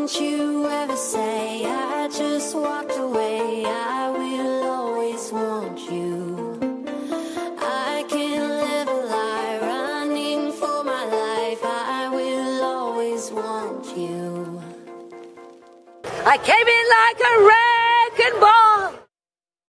Don't you ever say I just walked away. I will always want you. I can't live a lie running for my life. I will always want you. I came in like a wrecking ball.